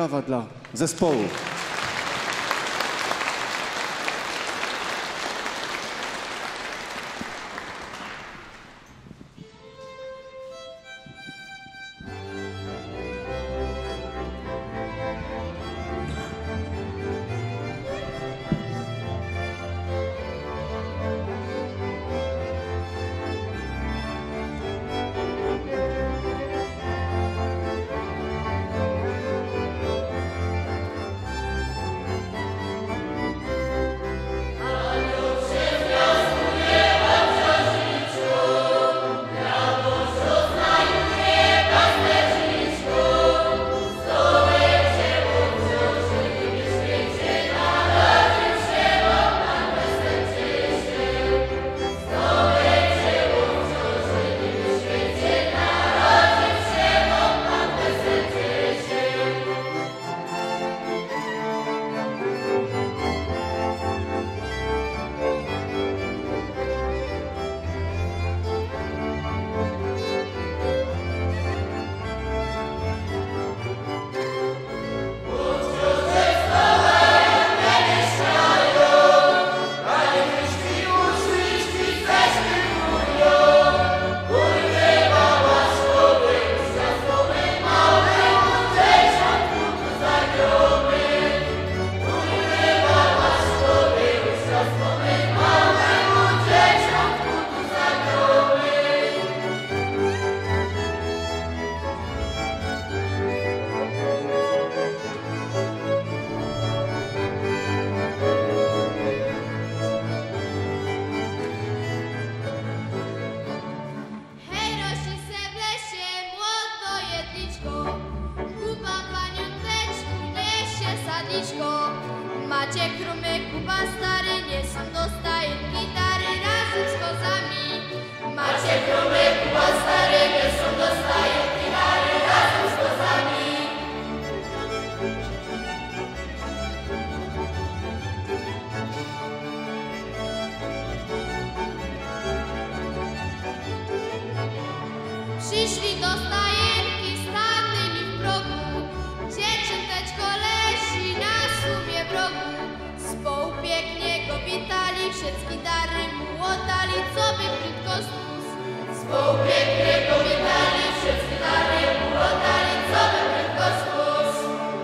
brawa dla zespołu. Macie krumy, Kuba stary, nie są dostaje gitary razem z kozami. Macie krumy, Kuba stary, nie są dostaje gitary razem z kozami. Przyszli do stajenki, stanęli w progu, dziecięteczko leży na sumie wrogu. Zespołu pięknie go witali, wszystkie dary mu oddali, co by prędko stósł. Zespołu pięknie go witali, wszystkie dary mu oddali, co by prędko stósł.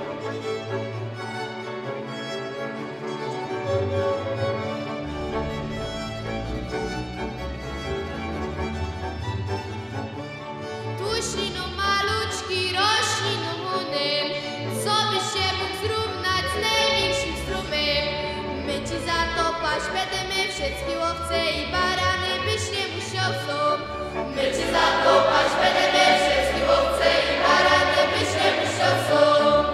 Tuślino maluczki, roślino munym, co by się mógł zrównać z największym strumem. My ci zatopać będziemy wszystkie łowce i barany, byś nie musiał sam. My ci zatopać będziemy wszystkie łowce i barany, byś nie musiał sam.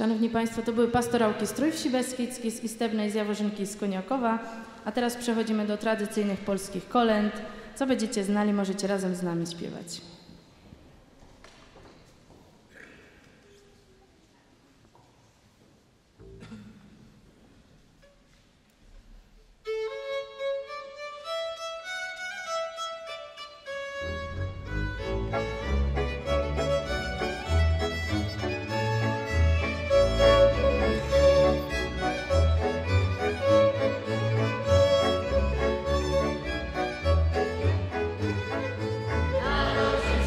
Szanowni Państwo, to były pastorałki z Trójwsi Beskidzkiej, z Istebnej, z Jaworzynki, z Koniakowa. A teraz przechodzimy do tradycyjnych polskich kolęd. Co będziecie znali, możecie razem z nami śpiewać. Narodzi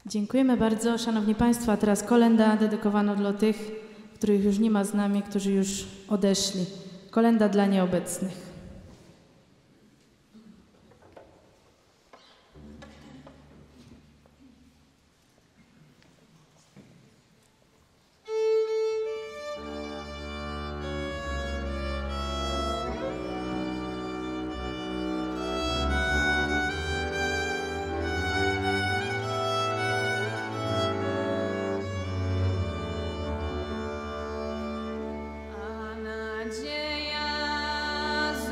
Dziękujemy bardzo, Szanowni Państwo. A teraz kolenda dedykowana dla tych, których już nie ma z nami, którzy już odeszli. Kolenda dla nieobecnych. Nadzieja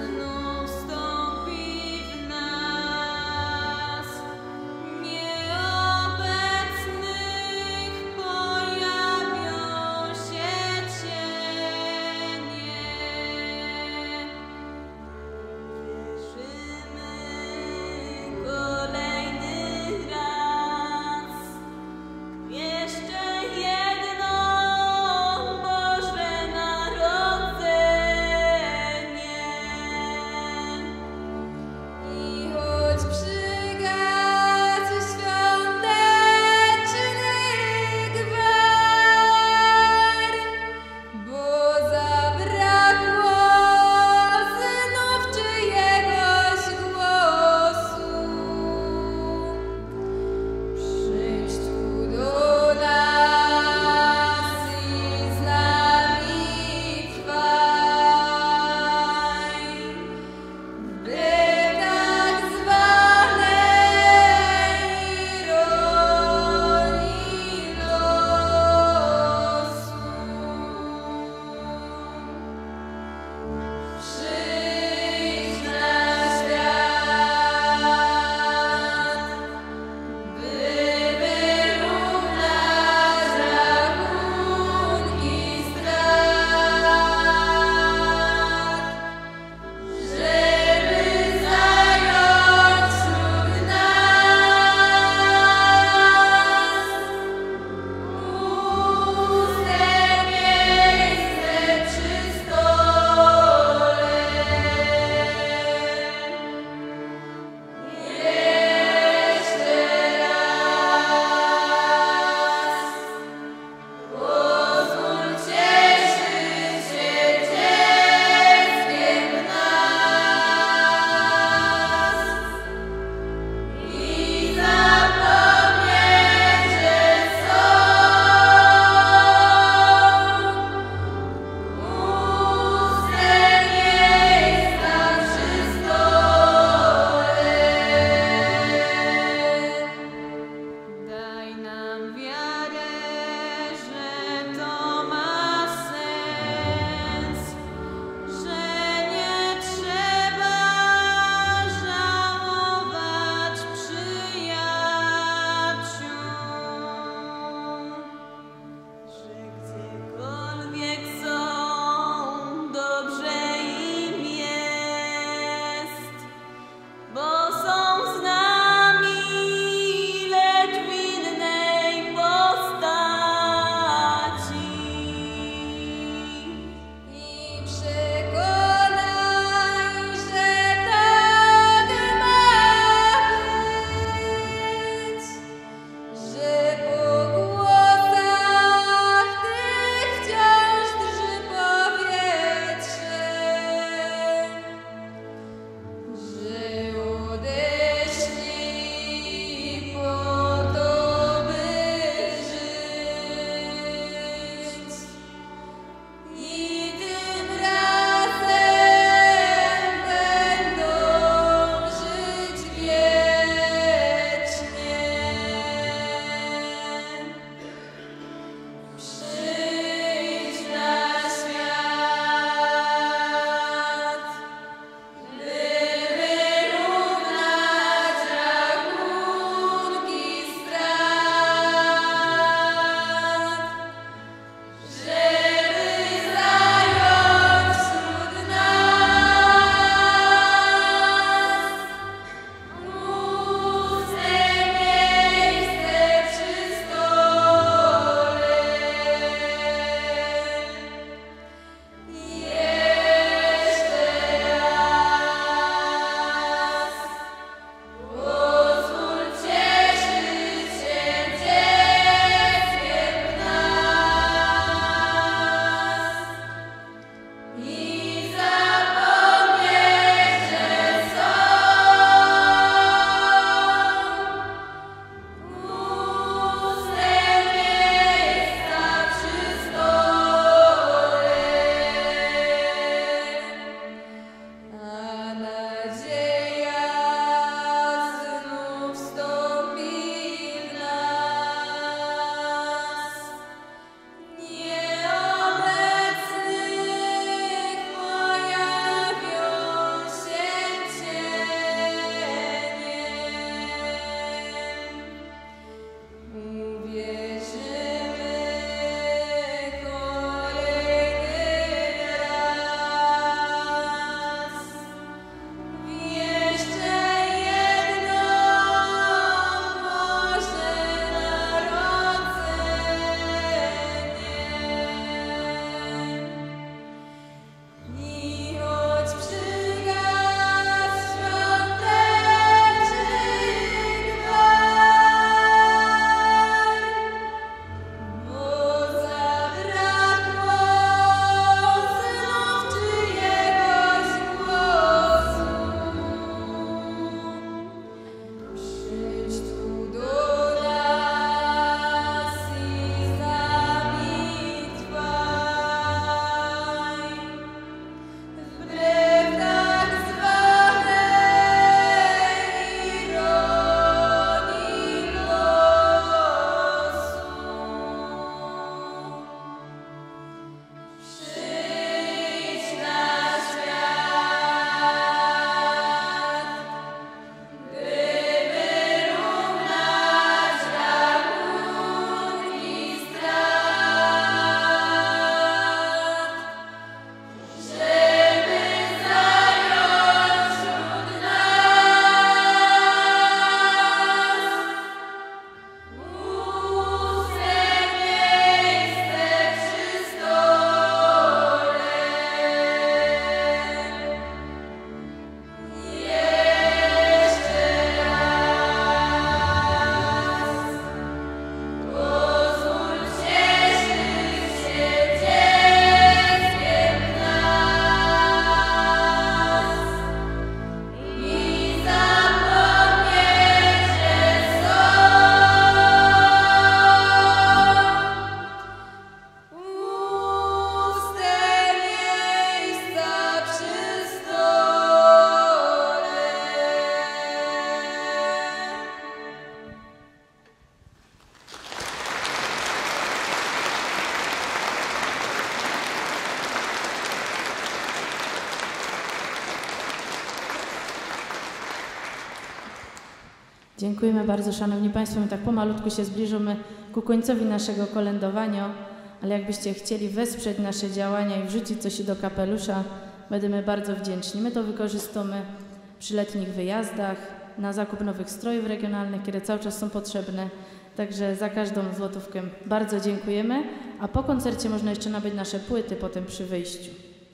Dziękujemy bardzo, Szanowni Państwo. My tak pomalutku się zbliżamy ku końcowi naszego kolędowania, ale jakbyście chcieli wesprzeć nasze działania i wrzucić coś do kapelusza, będziemy bardzo wdzięczni. My to wykorzystamy przy letnich wyjazdach, na zakup nowych strojów regionalnych, które cały czas są potrzebne. Także za każdą złotówkę bardzo dziękujemy, a po koncercie można jeszcze nabyć nasze płyty potem przy wyjściu.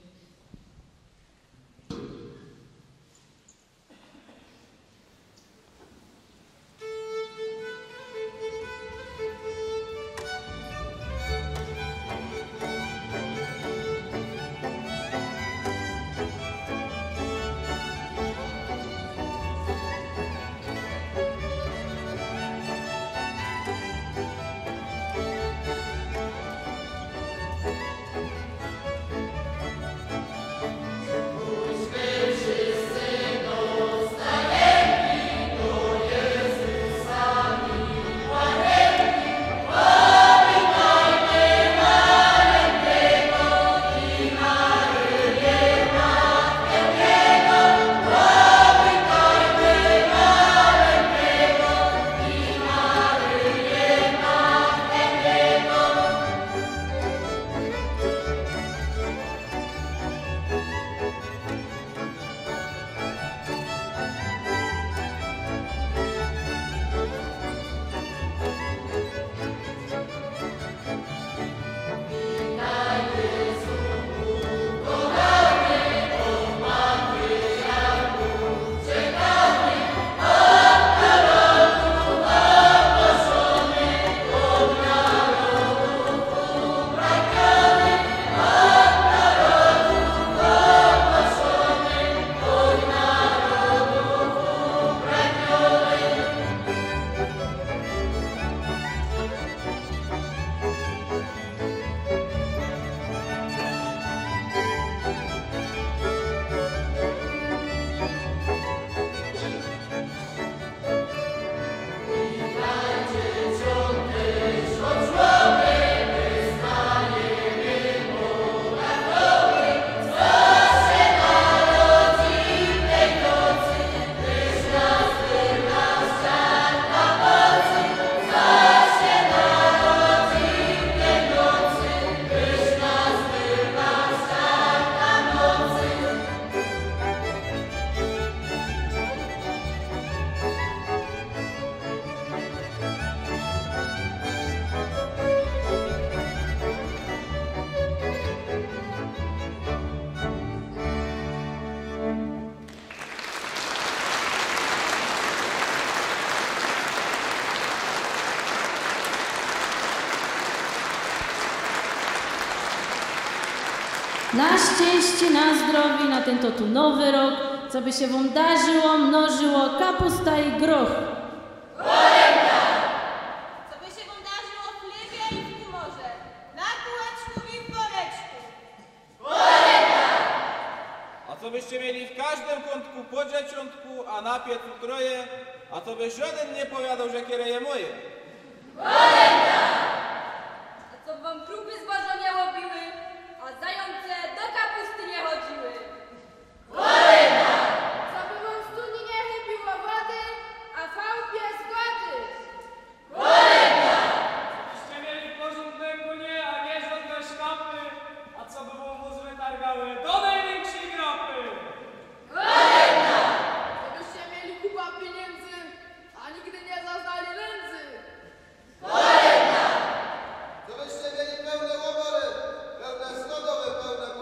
Na szczęście, na zdrowie, na ten to tu nowy rok, co by się wam darzyło, mnożyło, kapusta i groch. Kolenda! Co by się wam darzyło w chlebie i w humorze, na kółeczku i w woreczku. Kolenda! A co byście mieli w każdym kątku po dzieciątku, a na piecu troje, a co by żaden nie powiadał, że kiereje moje. Kolenda! A co wam trupy zboża nie łobiły, a zające do kapusty nie chodziły. Kolenda! Co by wam studni nie chybiło wody, a chałupie zgody. Kolenda! Byście mieli porządne konie, a nie żadne szkapy, a co by wam wozy targały do największej grapy. Kolenda! Co byście mieli kupa pieniędzy, a nigdy nie zaznali nędzy. Kolenda! Co byście mieli pełne łomory, pełne schodowe, pełne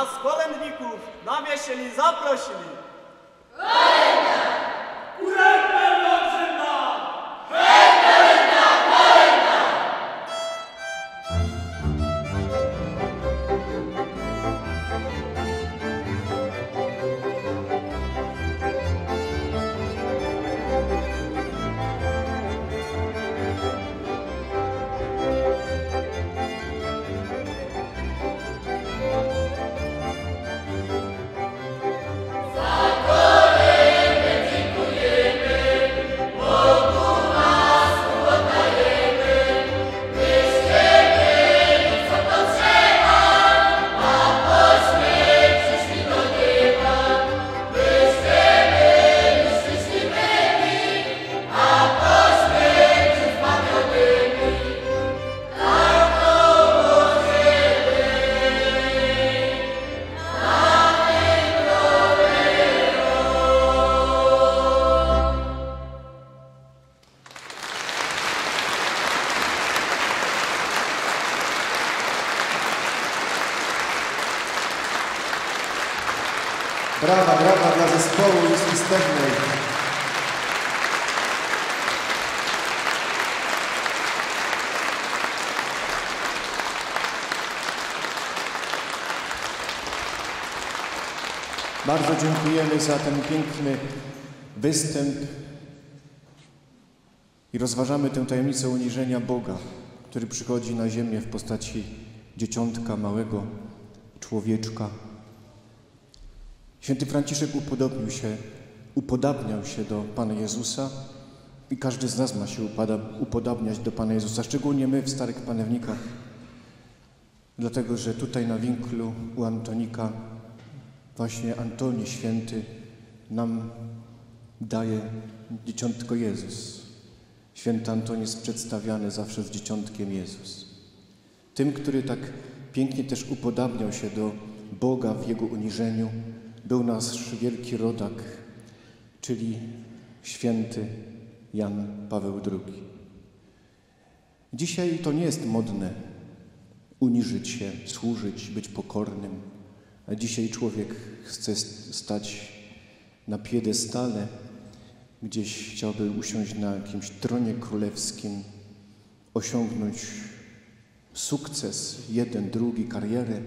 Nas, kolędników, na wesieli zaprosili. Brawa dla zespołu i Stewnej. Bardzo dziękujemy za ten piękny występ i rozważamy tę tajemnicę uniżenia Boga, który przychodzi na ziemię w postaci dzieciątka, małego człowieczka. Święty Franciszek upodabniał się do Pana Jezusa i każdy z nas ma się upodabniać do Pana Jezusa, szczególnie my w Starych Panewnikach, dlatego że tutaj na winklu u Antonika właśnie Antoni Święty nam daje dzieciątko Jezus. Święty Antoni jest przedstawiany zawsze z dzieciątkiem Jezus. Tym, który tak pięknie też upodabniał się do Boga w Jego uniżeniu, był nasz wielki rodak, czyli święty Jan Paweł II. Dzisiaj to nie jest modne uniżyć się, służyć, być pokornym, a dzisiaj człowiek chce stać na piedestale, gdzieś chciałby usiąść na jakimś tronie królewskim, osiągnąć sukces, jeden, drugi, karierę.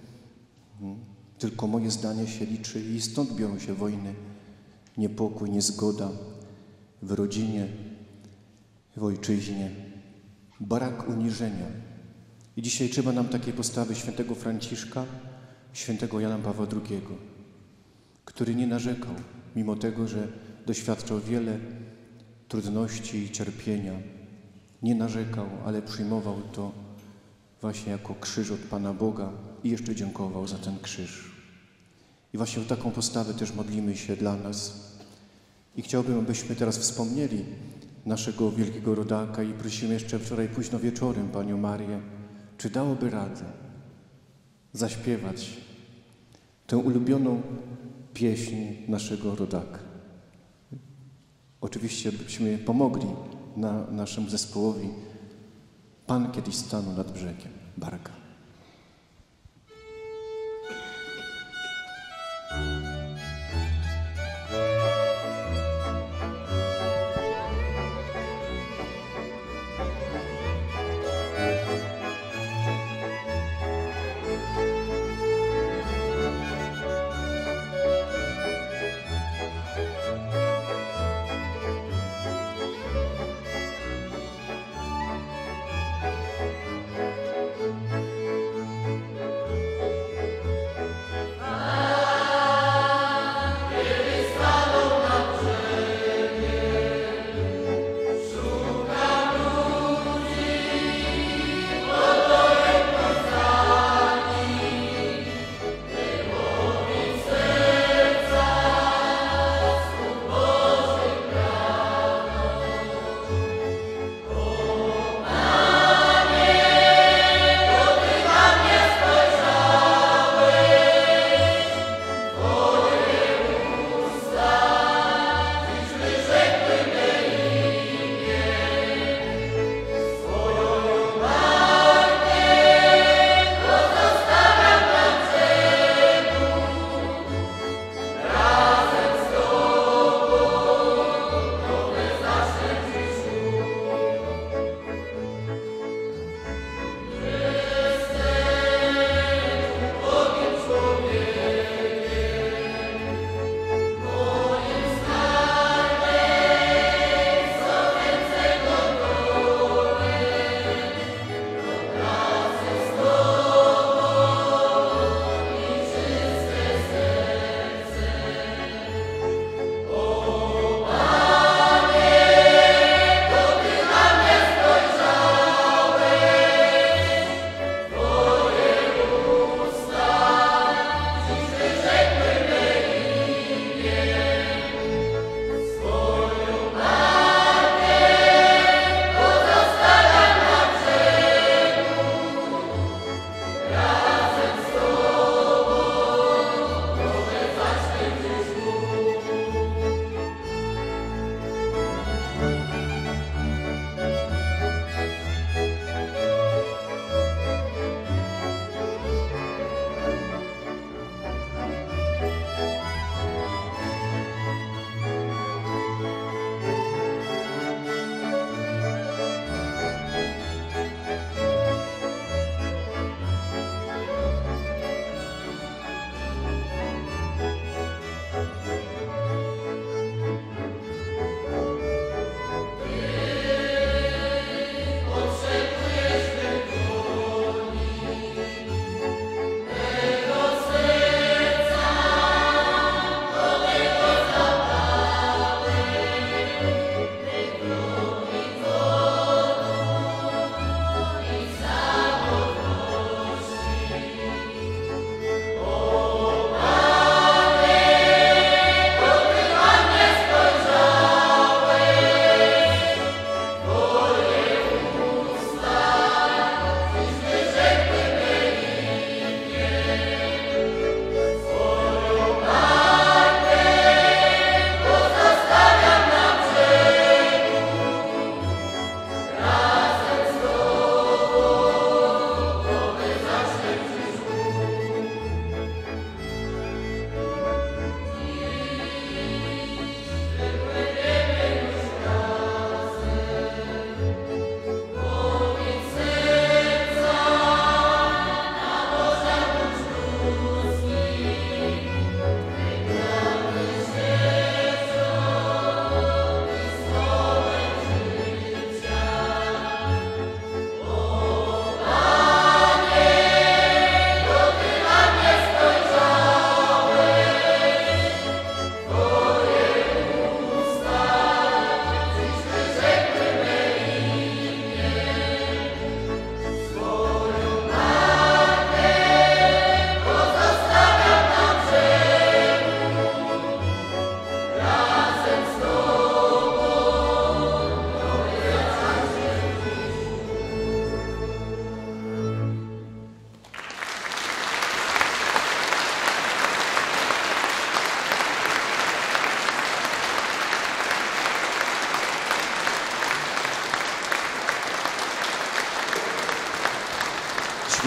Tylko moje zdanie się liczy i stąd biorą się wojny, niepokój, niezgoda w rodzinie, w ojczyźnie, brak uniżenia. I dzisiaj trzeba nam takiej postawy świętego Franciszka, świętego Jana Pawła II, który nie narzekał, mimo tego, że doświadczał wiele trudności i cierpienia. Nie narzekał, ale przyjmował to właśnie jako krzyż od Pana Boga i jeszcze dziękował za ten krzyż. I właśnie o taką postawę też modlimy się dla nas. I chciałbym, abyśmy teraz wspomnieli naszego wielkiego rodaka i prosimy jeszcze wczoraj późno wieczorem Panią Marię, czy dałoby radę zaśpiewać tę ulubioną pieśń naszego rodaka. Oczywiście byśmy pomogli naszemu zespołowi Pan kiedyś stanął nad brzegiem. Barka.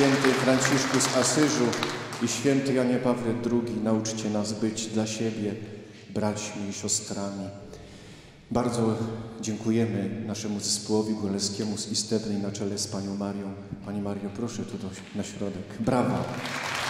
święty Franciszku z Asyżu i święty Janie Pawle II, nauczcie nas być dla siebie braćmi i siostrami. Bardzo dziękujemy naszemu zespołowi góralskiemu z Istebnej na czele z Panią Marią. Pani Mario, proszę tu na środek. Brawa!